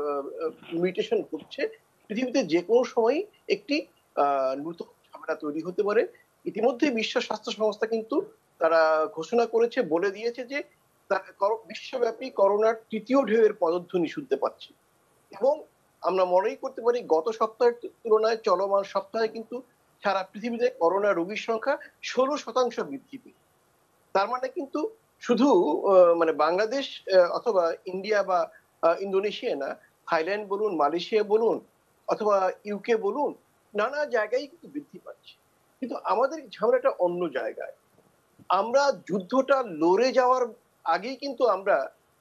S5: মিউটেশন ঘটছে, পৃথিবীতে যে কোনো সময় একটি নতুন ঝামেলা তৈরি হতে পারে। ইতিমধ্যে বিশ্ব স্বাস্থ্য সংস্থা কিন্তু তারা ঘোষণা করেছে, বলে দিয়েছে যে বিশ্বব্যাপী করোনার 3য় ঢেউয়ের পদধ্বনি শুনতে পাচ্ছি। এবং আমরা মনেই করতে পারি গত সপ্তাহের তুলনায় চলমান সপ্তাহে কিন্তু সারা পৃথিবীতে করোনা রোগীর সংখ্যা 16% বৃদ্ধি পেয়েছে। তার মানে কিন্তু শুধু বাংলাদেশ অথবা ইন্ডিয়া বা ইন্দোনেশিয়া না, থাইল্যান্ড বলুন, মালয়েশিয়া বলুন অথবা ইউকে বলুন, নানা জায়গায় কিন্তু বৃদ্ধি পাচ্ছে। কিন্তু আমাদের ঝামেলাটা অন্য জায়গায়। আমরা যুদ্ধটা লড়ে যাওয়ার আগেই কিন্তু আমরা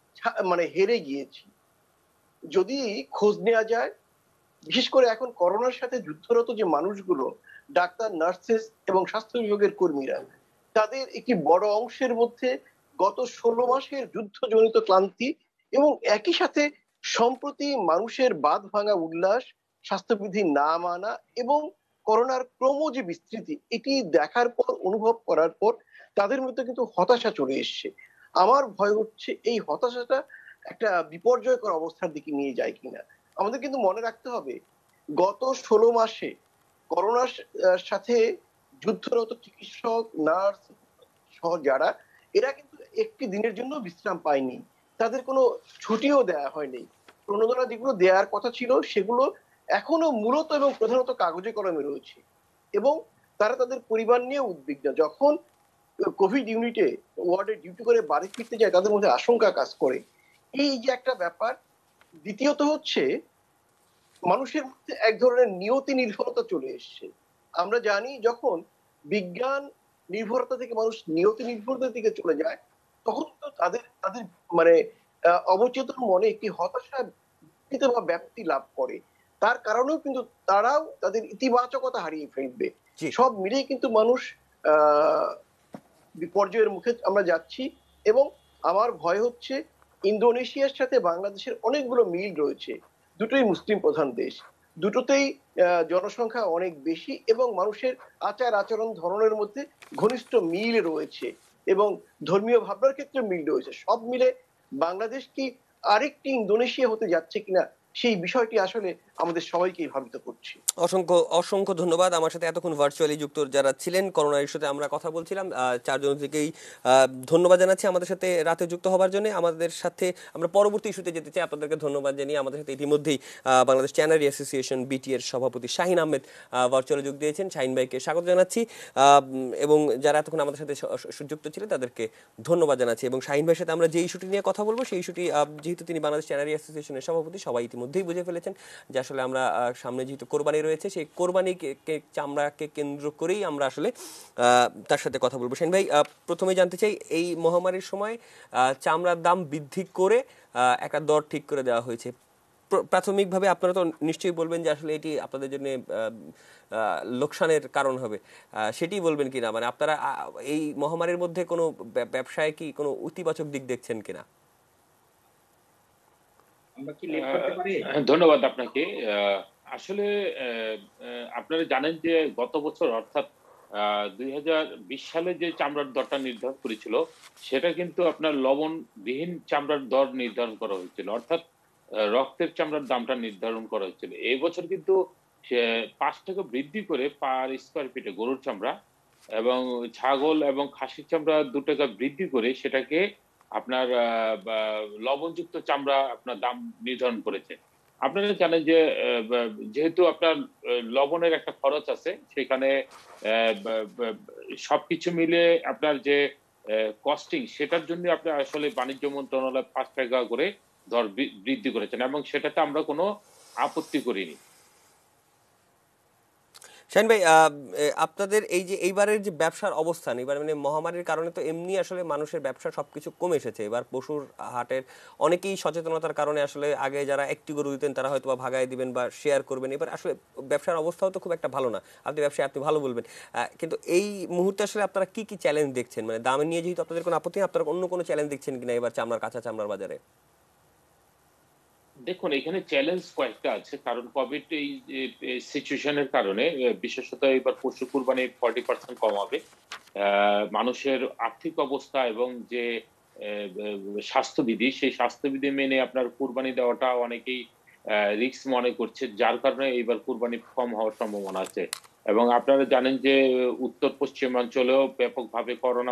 S5: হেরে গিয়েছি। যদি খোঁজ নেওয়া যায়, বিশেষ করে এখন করোনার সাথে যুদ্ধরত যে মানুষগুলো, ডাক্তার, নার্সেস এবং স্বাস্থ্য বিভাগের কর্মীরা, তাদের একটি বড় অংশের মধ্যে গত 16 মাসের যুদ্ধজনিত ক্লান্তি এবং একই সাথে সম্প্রতি মানুষের বাঁধ ভাঙা উল্লাস, স্বাস্থ্যবিধি না মানা এবং করোনার ক্রম যে বিস্তৃতি, এটি দেখার পর, অনুভব করার পর তাদের মধ্যে কিন্তু হতাশা চলে এসছে। আমার ভয় হচ্ছে এই হতাশাটা একটা বিপর্যয়কর অবস্থার দিকে নিয়ে যায় কিনা। আমাদের কিন্তু মনে রাখতে হবে, গত 16 মাসে করোনার সাথে যুদ্ধরত চিকিৎসক, নার্স সহ যারা, এরা কিন্তু একটি দিনের জন্য বিশ্রাম পায়নি। তাদের কোনো ছুটিও দেওয়া হয়নি। প্রণোদনা যেগুলো দেওয়ার কথা ছিল সেগুলো এখনো মূলত এবং প্রধানত কাগজে কলমে রয়েছে। এবং তারা তাদের পরিবার নিয়ে উদ্বিগ্ন। যখন কোভিড ইউনিটে ওয়ার্ডে ডিউটি করে বাড়ি ফিরতে যায়, তাদের মধ্যে আশঙ্কা কাজ করে। এই যে একটা ব্যাপার। দ্বিতীয়ত হচ্ছে, মানুষের মধ্যে এক ধরনের নিয়তি নির্ভরতা চলে এসছে। আমরা জানি যখন বিজ্ঞান নির্ভরতা থেকে মানুষ নিয়তি নির্ভরতার দিকে চলে যায়, তখন তো তাদের তাদের মানে অবচেতন মনে একটি হতাশা বা ব্যাপ্তি লাভ করে। তার কারণেও কিন্তু তারাও তাদের ইতিবাচকতা হারিয়ে ফেলবে।
S1: জি।
S5: সব মিলিয়ে কিন্তু মানুষ আহ বিপর্যয়ের মুখে আমরা যাচ্ছি। এবং আমার ভয় হচ্ছে, ইন্দোনেশিয়ার সাথে বাংলাদেশের অনেকগুলো মিল রয়েছে। দুটোই মুসলিম প্রধান দেশ, দুটোতেই জনসংখ্যা অনেক বেশি এবং মানুষের আচার আচরণ ধরনের মধ্যে ঘনিষ্ঠ মিল রয়েছে এবং ধর্মীয় ভাবনার ক্ষেত্রে মিল রয়েছে। সব মিলে বাংলাদেশ কি আরেকটি ইন্দোনেশিয়া হতে যাচ্ছে কিনা, সেই বিষয়টি আসলে আমাদের সবাইকেই ভাবিত করছে।
S1: অসংখ্য অসংখ্য ধন্যবাদ। আমার সাথে এতক্ষণ ভার্চুয়ালি যুক্ত যারা ছিলেন, করোনার ইস্যুতে আমরা কথা বলছিলাম, চারজন থেকেই ধন্যবাদ জানাচ্ছি আমাদের সাথে রাতে যুক্ত হবার জন্য। আমাদের সাথে আমরা পরবর্তী ইস্যুতে যেতে চাই, আপনাদেরকে ধন্যবাদ জানিয়ে আমাদের সাথে ইতিমধ্যেই বাংলাদেশ ট্যানারি অ্যাসোসিয়েশন বিটি এর সভাপতি শাহিন আহমেদ ভার্চুয়ালি যোগ দিয়েছেন। শাহিন ভাইকে স্বাগত জানাচ্ছি, এবং যারা এতক্ষণ আমাদের সাথে যুক্ত ছিলেন তাদেরকে ধন্যবাদ জানাচ্ছি। এবং শাহিন ভাইয়ের সাথে আমরা যে ইস্যুটি নিয়ে কথা বলবো সেই ইস্যুটি, যেহেতু তিনি বাংলাদেশ ট্যানারি অ্যাসোসিয়েশনের সভাপতি, সবাই ইতিমধ্যেই বুঝে ফেলেছেন যে আসলে আমরা সামনে যেহেতু কোরবানি রয়েছে, সেই কোরবানিকে চামড়াকে কেন্দ্র করেই আমরা আসলে তার সাথে কথা বলবো। শাহিন ভাই, প্রথমে জানতে চাই, এই মহামারীর সময় চামড়ার দাম বৃদ্ধি করে একটা দর ঠিক করে দেওয়া হয়েছে। প্রাথমিকভাবে আপনারা তো নিশ্চয়ই বলবেন যে আসলে এটি আপনাদের জন্য লোকসানের কারণ হবে, সেটি বলবেন কিনা? মানে আপনারা এই মহামারীর মধ্যে কোনো ব্যবসায় কি কোনো ইতিবাচক দিক দেখছেন কিনা?
S4: আমরা কি লিড করতে পারি?
S6: ধন্যবাদ আপনাকে। আসলে আপনারা জানেন যে গত বছর অর্থাৎ 2020 সালে যে চামড়ার দরটা নির্ধারণ করেছিল, সেটা কিন্তু আপনার লবণবিহীন চামড়ার দর নির্ধারণ করা হয়েছিল, অর্থাৎ রক্তের চামড়ার দামটা নির্ধারণ করা হয়েছিল। এই বছর কিন্তু 5 টাকা বৃদ্ধি করে পার স্কোয়ার ফিটে গরুর চামড়া এবং ছাগল এবং খাসির চামড়া 2 টাকা বৃদ্ধি করে সেটাকে আপনার লবণযুক্ত চামড়া আপনার দাম নির্ধারণ করেছে। আপনারা জানেন যে যেহেতু আপনার লবণের একটা খরচ আছে, সেখানে সবকিছু মিলে আপনার যে কস্টিং, সেটার জন্য আপনার আসলে বাণিজ্য মন্ত্রণালয় 5 টাকা করে দর বৃদ্ধি করেছেন এবং সেটাতে আমরা কোনো আপত্তি করিনি।
S1: শাহিন ভাই, আপনাদের এই যে এইবারের যে ব্যবসার অবস্থান, এবার মানে মহামারীর কারণে তো এমনি আসলে মানুষের ব্যবসা সবকিছু কমে এসেছে। এবার পশুর হাটের অনেকেই সচেতনতার কারণে আসলে আগে যারা একটি গরু দিতেন তারা হয়তো বা ভাগায় দিবেন বা শেয়ার করবেন। এবার আসলে ব্যবসার অবস্থাও তো খুব একটা ভালো না, আপনি ব্যবসায় আপনি ভালো বলবেন, কিন্তু এই মুহূর্তে আসলে আপনারা কি কি চ্যালেঞ্জ দেখছেন? মানে দামে নিয়ে যেহেতু আপনাদের কোনো আপত্তি, আপনারা অন্য কোনো চ্যালেঞ্জ দেখছেন কিনা এবার চামড়ার, কাঁচা চামড়ার বাজারে?
S6: দেখুন, এখানে চ্যালেঞ্জ কয়েকটা আছে, কারণ কোভিড এই সিচুয়েশনের কারণে বিশেষত এবার পশু কুরবানি 40% কমাবে। মানুষের আর্থিক অবস্থা এবং যে স্বাস্থ্যবিধি, সেই স্বাস্থ্যবিধি মেনে আপনার কুরবানি দেওয়াটা অনেকেই রিস্ক মনে করছে, যার কারণে এইবার কুরবানি কম হওয়ার সম্ভাবনা আছে। এবং আপনারা জানেন যে উত্তর পশ্চিমাঞ্চলেও ব্যাপকভাবে করোনা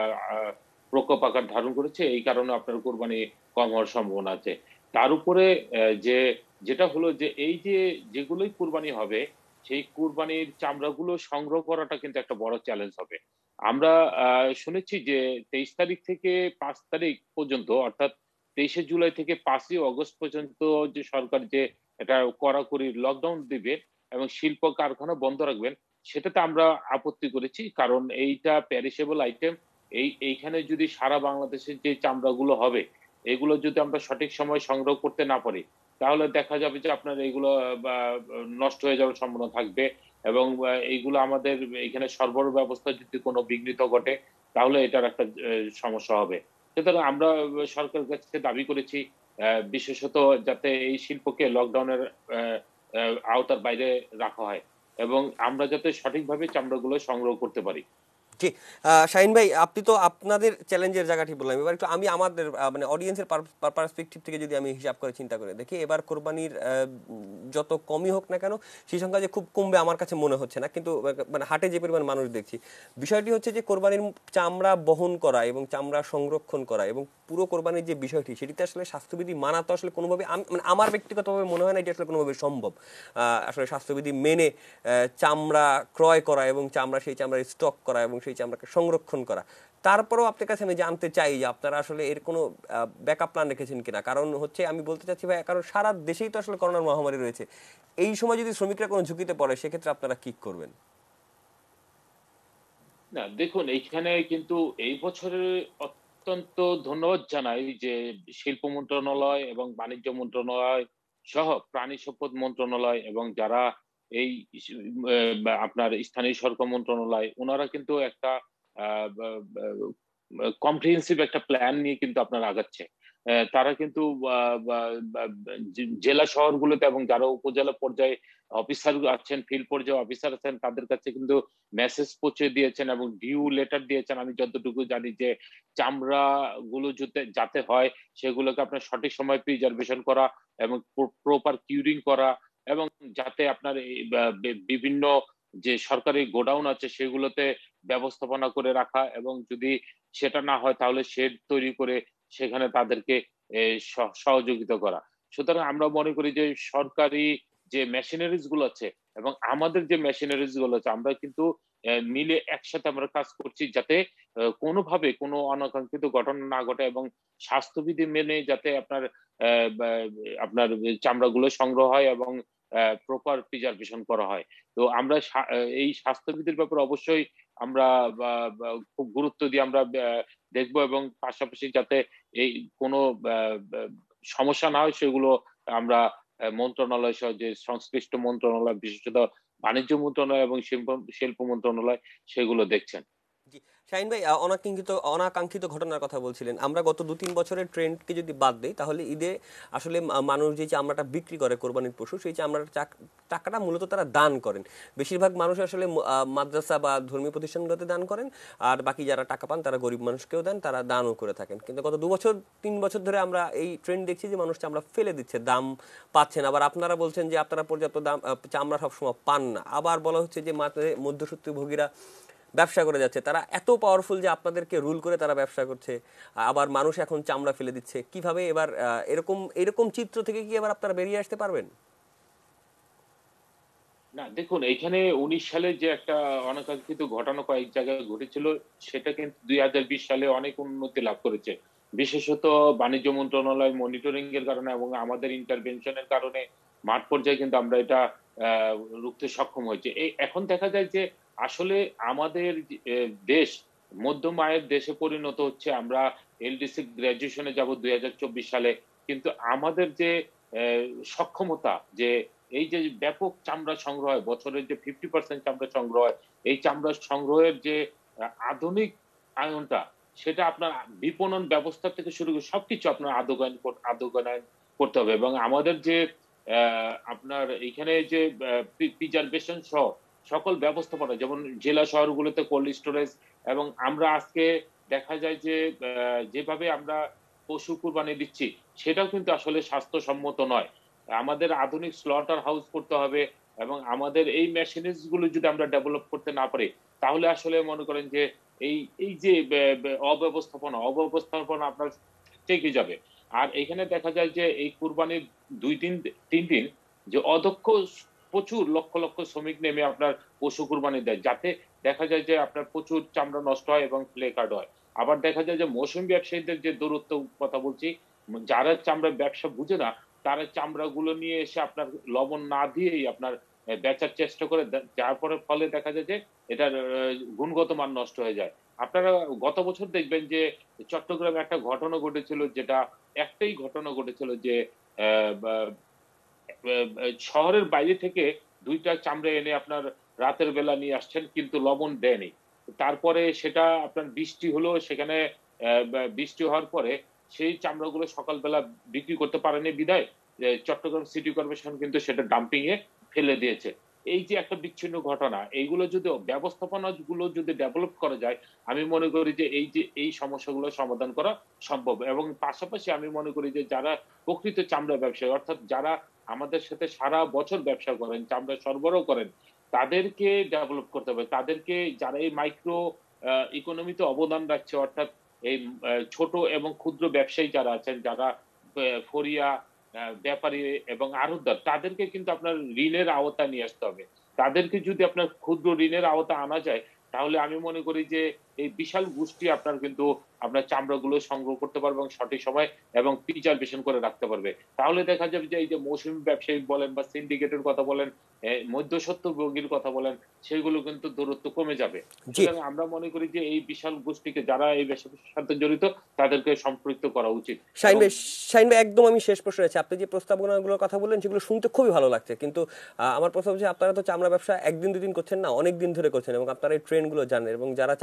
S6: প্রকোপ আকার ধারণ করেছে, এই কারণে আপনার কুরবানি কম হওয়ার সম্ভাবনা আছে। তার উপরে যে যেটা হলো যে এই যে যেগুলোই কুরবানি হবে, সেই কুরবানির চামড়াগুলো সংগ্রহ করাটা কিন্তু একটা বড় চ্যালেঞ্জ হবে। আমরা শুনেছি যে 23 তারিখ থেকে 5 তারিখ পর্যন্ত, অর্থাৎ 23শে জুলাই থেকে 5ই অগস্ট পর্যন্ত যে সরকার যে এটা কড়াকড়ি লকডাউন দিবে এবং শিল্প কারখানা বন্ধ রাখবেন, সেটাতে আমরা আপত্তি করেছি। কারণ এইটা প্যারিসেবল আইটেম, এইখানে যদি সারা বাংলাদেশের যে চামড়াগুলো হবে, এগুলো যদি আমরা সঠিক সময় সংগ্রহ করতে না পারি, তাহলে দেখা যাবে যে আপনার এগুলো নষ্ট হয়ে যাওয়ার সম্ভাবনা থাকবে এবং এইগুলো আমাদের এখানে সরবরাহ ব্যবস্থা যদি কোনো বিঘ্নিত ঘটে, তাহলে এটার একটা সমস্যা হবে। সুতরাং আমরা সরকারের কাছে দাবি করেছি বিশেষত যাতে এই শিল্পকে লকডাউনের আওতার বাইরে রাখা হয় এবং আমরা যাতে সঠিকভাবে চামড়াগুলো সংগ্রহ করতে পারি।
S1: জি, শাহিন ভাই, আপনি তো আপনাদের চ্যালেঞ্জের জায়গাটি বললাম, এবার একটু আমি আমাদের মানে অডিয়েন্সের পার্সপেক্টিভ থেকে যদি আমি হিসাব করে চিন্তা করে দেখি, এবার কোরবানির যত কমই হোক না কেন, সেই সংখ্যা যে খুব কমবে আমার কাছে মনে হচ্ছে না, কিন্তু মানে হাটে যে পরিমাণ মানুষ দেখছি, বিষয়টি হচ্ছে যে কোরবানির চামড়া বহন করা এবং চামড়া সংরক্ষণ করা এবং পুরো কোরবানির যে বিষয়টি, সেটিতে আসলে স্বাস্থ্যবিধি মানা তো আসলে কোনোভাবে, মানে আমার ব্যক্তিগতভাবে মনে হয় না এটি আসলে কোনোভাবে সম্ভব। আসলে স্বাস্থ্যবিধি মেনে চামড়া ক্রয় করা এবং চামড়া, সেই চামড়ার স্টক করা এবং সেই চামড়াকে সংরক্ষণ করা। তারপরেও আপনার কাছে আমি জানতে চাই যে আপনারা আসলে এর কোনো ব্যাকআপ প্ল্যান রেখেছেন কিনা? কারণ হচ্ছে আমি বলতে চাচ্ছি ভাই, কারণ সারা দেশেই তো আসলে করোনার মহামারী রয়েছে, এই সময় যদি শ্রমিকরা কোনো ঝুঁকিতে পড়ে, সেক্ষেত্রে আপনারা কি করবেন?
S6: না, দেখুন, এইখানে কিন্তু এই বছরের অত্যন্ত ধন্যবাদ জানাই যে শিল্প মন্ত্রণালয় এবং বাণিজ্য মন্ত্রণালয় সহ প্রাণী সম্পদ মন্ত্রণালয় এবং যারা এই আপনার স্থানীয় সরকার মন্ত্রণালয়, ওনারা কিন্তু একটা কম্প্রিহেন্সিভ একটা প্ল্যান নিয়ে কিন্তু আপনার আগাচ্ছে। তারা কিন্তু জেলা শহরগুলোতে এবং যারা উপজেলা পর্যায়ে অফিসার আছেন, ফিল্ড পর্যায়ে অফিসার আছেন, তাদের কাছে কিন্তু মেসেজ পৌঁছে দিয়েছেন এবং ডিউ লেটার দিয়েছেন। আমি যতটুকু জানি যে চামড়া গুলো যাতে হয় সেগুলোকে আপনার সঠিক সময় প্রিজার্ভেশন করা এবং প্রপার কিউরিং করা, এবং যাতে আপনার বিভিন্ন যে সরকারি গোডাউন আছে সেগুলোতে ব্যবস্থাপনা করে রাখা, এবং যদি সেটা না হয় তাহলে শেড তৈরি করে সেখানে তাদেরকে সহযোগিতা করা। সুতরাং আমরা মনে করি যে সরকারি যে মেশিনারিজ গুলো আছে এবং আমাদের যে মেশিনারিজ গুলো আছে, আমরা কিন্তু মিলে একসাথে আমরা কাজ করছি যাতে কোনোভাবে কোনো অনাকাঙ্ক্ষিত ঘটনা না ঘটে, এবং স্বাস্থ্যবিধি মেনে যাতে আপনার চামড়াগুলো সংগ্রহ হয় এবং প্রপার প্রিজার্ভেশন করা হয়। তো আমরা এই স্বাস্থ্যবিধির ব্যাপারে অবশ্যই আমরা খুব গুরুত্ব দিয়ে আমরা দেখবো, এবং পাশাপাশি যাতে এই কোনো সমস্যা না হয় সেগুলো আমরা মন্ত্রণালয় সহ যে সংশ্লিষ্ট মন্ত্রণালয়, বিশেষত বাণিজ্য মন্ত্রণালয় এবং শিল্প মন্ত্রণালয় সেগুলো দেখছেন।
S1: জি, শাহিন ভাই, অনাকাঙ্ক্ষিত ঘটনার কথা বলছিলেন। আমরা গত 2-3 বছরের ট্রেন্ডকে যদি বাদ দিই তাহলে ঈদে আসলে মানুষ যে চামড়াটা বিক্রি করে কোরবানির পশু, সেই চামড়ার টাকাটা মূলত তারা দান করেন। বেশিরভাগ মানুষ আসলে মাদ্রাসা বা ধর্মীয় প্রতিষ্ঠানগুলোতে দান করেন, আর বাকি যারা টাকা পান তারা গরিব মানুষকেও দেন, তারা দানও করে থাকেন। কিন্তু গত 2-3 বছর ধরে আমরা এই ট্রেন্ড দেখছি যে মানুষ চামড়া ফেলে দিচ্ছে, দাম পাচ্ছেন। আবার আপনারা বলছেন যে আপনারা পর্যাপ্ত দাম চামড়া সবসময় পান না। আবার বলা হচ্ছে যে মধ্যস্বত্বভোগীরা ব্যবসা করে যাচ্ছে, তারা এত পাওয়ারফুল যে আপনাদেরকে রুল করে তারা ব্যবসা করছে। আবার মানুষ এখন চামড়া ফেলে দিচ্ছে। কিভাবে এবার এরকম চিত্র থেকে কি এবার আপনারা বেরিয়ে আসতে পারবেন?
S6: না, দেখুন, এখানে 19 সালে যে একটা অনাকাঙ্ক্ষিত ঘটনা কয়েক জায়গায় ঘটেছিল, সেটা কিন্তু 2020 সালে অনেক উন্নতি লাভ করেছে। বিশেষত বাণিজ্য মন্ত্রণালয় মনিটরিং এর কারণে এবং আমাদের ইন্টারভেনশনের কারণে মাঠ পর্যায়ে কিন্তু আমরা এটা রুখতে সক্ষম হয়েছে। এখন দেখা যায় যে আসলে আমাদের দেশ মধ্যম আয়ের দেশে পরিণত হচ্ছে। আমরা এলডিসি গ্রাজুয়েশনে যাব 2024 সালে, কিন্তু আমাদের যে সক্ষমতা, যে এই যে ব্যাপক চামড়া সংগ্রহ হয়, বছরের যে 50% চামড়া সংগ্রহ হয়, এই চামড়া সংগ্রহের যে আধুনিক আয়নটা, সেটা আপনার বিপণন ব্যবস্থা থেকে শুরু করে সবকিছু আপনার আদৌগায়ন করতে হবে। এবং আমাদের যে আপনার এইখানে যে প্রিজার্ভেশন সহ সকল ব্যবস্থাপনা, যেমন জেলা শহরগুলোতে কোল্ড স্টোরেজ, এবং আমরা আজকে দেখা যায় যে যেভাবে আমরা পশু কুরবানি দিচ্ছি সেটাও কিন্তু আসলে স্বাস্থ্যসম্মত নয়। আমাদের আধুনিক স্লটার হাউস করতে হবে, এবং আমাদের এই মেশিনারিজ গুলো যদি আমরা ডেভেলপ করতে না পারি তাহলে আসলে মনে করেন যে এই এই যে অব্যবস্থাপনা আপনার থেকে যাবে। আর এখানে দেখা যায় যে এই কুরবানির 2-3 দিন যে অদক্ষ প্রচুর লক্ষ লক্ষ শ্রমিক নেমে আপনার পশু কুরবানি দেয়, যাতে দেখা যায় যে আপনার প্রচুর চামড়া নষ্ট হয় এবং প্লে কার্ড হয়। আবার দেখা যায় যে মৌসুমী ব্যবসায়ীদের যে দূরত্ব কথা বলছি, যারা চামড়ার ব্যবসা বুঝে না তারা চামড়া গুলো নিয়ে এসে আপনার লবণ না দিয়েই আপনার বেচার চেষ্টা করে, যার ফলে দেখা যায় যে এটার গুণগত মান নষ্ট হয়ে যায়। আপনারা গত বছর দেখবেন যে চট্টগ্রামে একটা ঘটনা ঘটেছিল, যেটা একটাই ঘটনা ঘটেছিল যে শহরের বাইরে থেকে 2টা চামড়া এনে আপনার রাতের বেলা নিয়ে আসছেন, কিন্তু লবণ দেয়নি। তারপরে সেটা আপনার বৃষ্টি হলো, সেখানে বৃষ্টি হওয়ার পরে সেই চামড়াগুলো সকালবেলা বিক্রি করতে পারেনি বিধায় চট্টগ্রাম সিটি কর্পোরেশন কিন্তু সেটা ডাম্পিং এ ফেলে দিয়েছে। এই যে একটা বিচ্ছিন্ন ঘটনা, এইগুলো যদি ব্যবস্থাপনা গুলো যদি ডেভেলপ করা যায়, আমি মনে করি যে এই সমস্যাগুলো সমাধান করা সম্ভব। এবং পাশাপাশি আমি মনে করি যে যারা প্রকৃত চামড়া ব্যবসায়ী, অর্থাৎ যারা আমাদের সাথে সারা বছর ব্যবসা করেন, চামড়া সরবরাহ করেন, তাদেরকে ডেভেলপ করতে হবে। তাদেরকে, যারা এই মাইক্রো ইকোনমিতে অবদান রাখছে, অর্থাৎ এই ছোট এবং ক্ষুদ্র ব্যবসায়ী যারা আছেন, যারা ফরিয়া, ব্যাপারী এবং আড়তদার, তাদেরকে কিন্তু আপনার ঋণের আওতায় নিয়ে আসতে হবে। তাদেরকে যদি আপনার ক্ষুদ্র ঋণের আওতা আনা যায়, তাহলে আমি মনে করি যে এই বিশাল গোষ্ঠী আপনার কিন্তু আপনার চামড়াগুলো সংগ্রহ করতে পারবে এবং সঠিক সময় এবং প্রিজার্ভেশন করে রাখতে পারবে। তাহলে দেখা যাবে যে এই যে মৌসুমী ব্যবসায়ী বলেন বা সিন্ডিকেটের কথা বলেন, মধ্যস্বত্বভোগীর কথা বলেন, সেগুলো কিন্তু দূরত্ব কমে যাবে। সুতরাং আমরা মনে করি যে এই বিশাল গোষ্ঠীকে, যারা এই ব্যবসার সাথে জড়িত, তাদেরকে সম্পৃক্ত করা উচিত।
S1: শাহিন ভাই, একদম আমি শেষ প্রশ্ন আছে। আপনি যে প্রস্তাবনাগুলোর কথা বললেন সেগুলো শুনতে খুবই ভালো লাগছে, কিন্তু আমার প্রশ্ন হচ্ছে, আপনারা তো চামড়া ব্যবসা 1-2 দিন করছেন না, অনেক দিন ধরে করছেন, এবং আপনারা এই ট্রেন্ডগুলো জানেন, এবং যারা চামড়ার ব্যবসা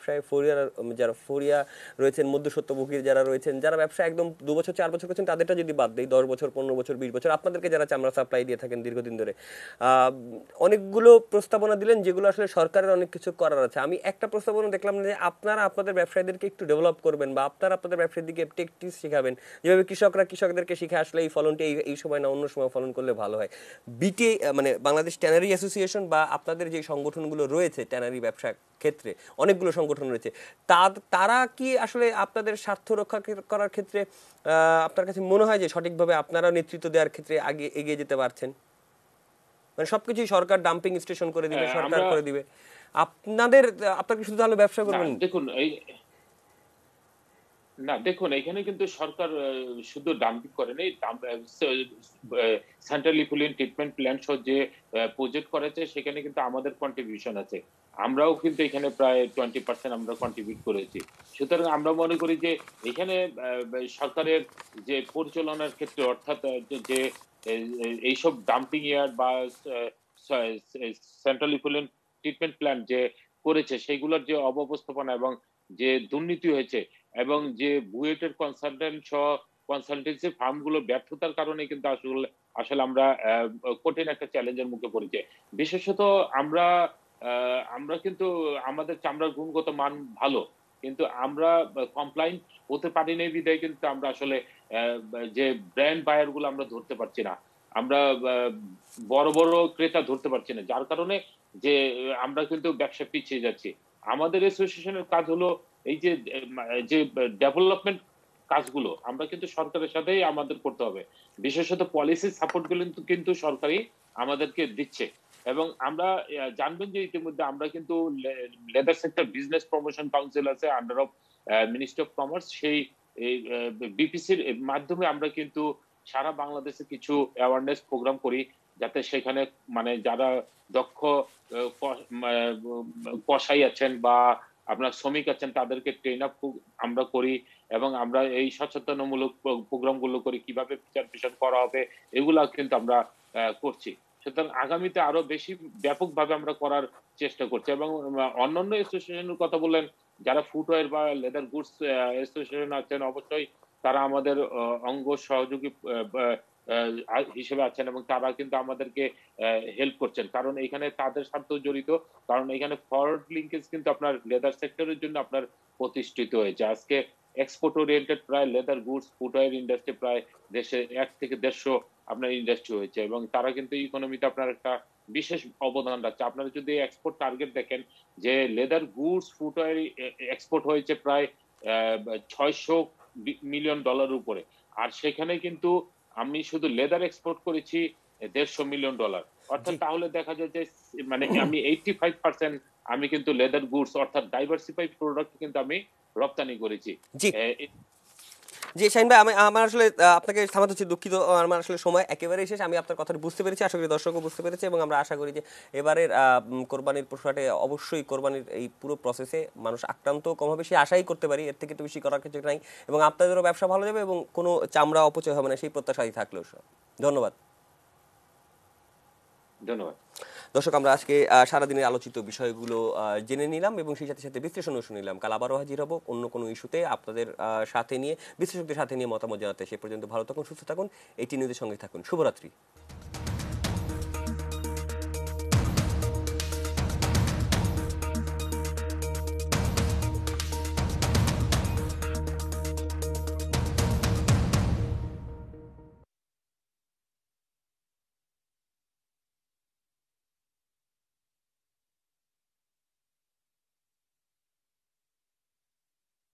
S1: ব্যবসায় যারা ফরিয়া রয়েছেন, মধ্যস্বত্বভোগী যারা রয়েছেন, যারা ব্যবসা একদম 2 বছর 4 বছর করছেন, তাদেরটা যদি বাদ দেই, 10 বছর 15 বছর 20 বছর আপনাদেরকে যারা চামড়া সাপ্লাই দিয়ে থাকেন দীর্ঘদিন ধরে, অনেকগুলো প্রস্তাবনা দিলেন যেগুলো আসলে সরকারের অনেক কিছু করার আছে। আমি একটা প্রস্তাবনা দেখলাম যে আপনারা আপনাদের ব্যবসায়ীদেরকে একটু ডেভেলপ করবেন বা আপনারা আপনাদের ব্যবসায়ীদেরকে টেকটিক্স শেখাবেন, যেভাবে কৃষকরা কৃষকদেরকে শিখে আসলে এই ফলনটি এই সময় না অন্য সময় ফলন করলে ভালো হয়। বিটি মানে বাংলাদেশ ট্যানারি অ্যাসোসিয়েশন বা আপনাদের যে সংগঠনগুলো রয়েছে ট্যানারি ব্যবসা ক্ষেত্রে অনেকগুলো সংগঠন রয়েছে, তারা কি আসলে আপনাদের স্বার্থ রক্ষা করার ক্ষেত্রে আপনার কাছে মনে হয় যে সঠিকভাবে আপনারা নেতৃত্ব দেওয়ার ক্ষেত্রে আগে এগিয়ে যেতে পারছেন? মানে সবকিছুই সরকার ডাম্পিং স্টেশন করে দিবে, সরকার করে দিবে, আপনাকে শুধু তাহলে ব্যবসা করবেন?
S6: দেখুন এখানে কিন্তু সরকার শুধু ডাম্পিং করে নেই, সেন্ট্রাল ইফ্লুয়েন্ট ট্রিটমেন্ট প্ল্যান্ট সহ যে প্রজেক্ট করেছে সেখানে কিন্তু আমাদের কন্ট্রিবিউশন আছে। আমরাও কিন্তু এখানে প্রায় 20% আমরা কন্ট্রিবিউট করেছি। সুতরাং আমরা মনে করি যে এখানে সরকারের যে পরিচালনার ক্ষেত্রে অর্থাৎ যে এইসব ডাম্পিং ইয়ার্ড বা সেন্ট্রাল ইফ্লুয়েন্ট ট্রিটমেন্ট প্ল্যান্ট যে করেছে সেগুলোর যে অব্যবস্থাপনা এবং যে দুর্নীতি হয়েছে এবং যে বুয়েটের কনসালটেন্ট সহ কনসালটেন্সি ফার্মগুলো ব্যর্থতার কারণে কিন্তু আসলে আমরা কঠিন একটা চ্যালেঞ্জের মুখে পড়েছি। বিশেষত আমরা কিন্তু আমাদের চামড়ার গুণগত মান ভালো, কিন্তু আমরা কমপ্লায়েন্ট হতে পারি না বিধায় কিন্তু আমরা আসলে যে ব্র্যান্ড বায়ার গুলো আমরা ধরতে পারছি না, আমরা বড় বড় ক্রেতা ধরতে পারছি না, যার কারণে যে আমরা কিন্তু ব্যবসা পিছিয়ে যাচ্ছি। আমাদের অ্যাসোসিয়েশনের কাজ হলো এই যে ডেভেলপমেন্ট কাজগুলো আমরা কিন্তু সরকারের সাথেই আমাদের করতে হবে। বিশেষত পলিসি সাপোর্ট গুলো কিন্তু সরকারই আমাদেরকে দিচ্ছে এবং আমরা জানবেন যে ইতিমধ্যে আমরা কিন্তু leather sector business promotion council আছে under of ministry of commerce, সেই বিপিসির মাধ্যমে আমরা কিন্তু সারা বাংলাদেশে কিছু অ্যাওয়ারনেস প্রোগ্রাম করি, যাতে সেখানে মানে যারা দক্ষ কসাই আছেন বা আপনার শ্রমিক আছেন তাদেরকে ট্রেন আপ আমরা করি এবং আমরা এই সচেতনমূলক প্রোগ্রামগুলো করি, কিভাবে বিচার বিশ্লেষণ করা হবে এগুলা কিন্তু আমরা করছি। সুতরাং আগামীতে আরো বেশি ব্যাপকভাবে আমরা করার চেষ্টা করছি এবং অন্যান্য অ্যাসোসিয়েশনের কথা বললেন, যারা ফুটওয়্যার বা লেদার গুডস অ্যাসোসিয়েশন আছেন অবশ্যই তারা আমাদের অঙ্গ সহযোগী হিসেবে আছেন এবং তারা কিন্তু আমাদেরকে হেল্প করছেন, কারণ এখানে তাদের স্বার্থ জড়িত, কারণ এখানে ফরওয়ার্ড লিঙ্কেজ কিন্তু আপনার লেদার সেক্টরের জন্য আপনার প্রতিষ্ঠিত হয়েছে। আজকে এক্সপোর্ট ওরিয়েন্টেড প্রায় লেদার গুডস ফুটওয়্যার ইন্ডাস্ট্রি প্রায় দেশে 1 থেকে 150 আপনার ইন্ডাস্ট্রি হয়েছে এবং তারা কিন্তু ইকোনমিতে আপনার একটা বিশেষ অবদান রাখছে। আপনারা যদি এক্সপোর্ট টার্গেট দেখেন যে লেদার গুডস ফুটওয়্যার এক্সপোর্ট হয়েছে প্রায় $600 মিলিয়ন উপরে, আর সেখানে কিন্তু আমি শুধু লেদার এক্সপোর্ট করেছি $150 মিলিয়ন। অর্থাৎ তাহলে দেখা যায় যে মানে আমি 85% আমি কিন্তু লেদার গুডস অর্থাৎ ডাইভার্সিফাইড প্রোডাক্ট কিন্তু আমি রপ্তানি করেছি।
S1: জি শাহিন ভাই, আমার আসলে আপনাকে থামাতে হচ্ছে, দুঃখিত, আমার আসলে সময় একেবারেই শেষ। আমি আপনার কথাটা বুঝতে পেরেছি, আশা করি দর্শকও বুঝতে পেরেছে এবং আমরা আশা করি যে এবারের কোরবানির পশুহাটে অবশ্যই কোরবানির এই পুরো প্রসেসে মানুষ আক্রান্ত কম হবে, সে আশাই করতে পারি, এর থেকে একটু বেশি করার কিছু নাই এবং আপনাদেরও ব্যবসা ভালো যাবে এবং কোনো চামড়া অপচয় হবে না, সেই প্রত্যাশাই থাকলেও। ধন্যবাদ। দর্শক, আমরা আজকে সারাদিনের আলোচিত বিষয়গুলো জেনে নিলাম এবং সেই সাথে সাথে বিশ্লেষণও শুনিলাম। কাল আবারও হাজির হব অন্য কোনো ইস্যুতে আপনাদের সাথে নিয়ে, বিশ্লেষকদের সাথে নিয়ে মতামত জানাতে। সে পর্যন্ত ভালো থাকুন, সুস্থ থাকুন, এইটি নিউজের সঙ্গে থাকুন। শুভরাত্রি।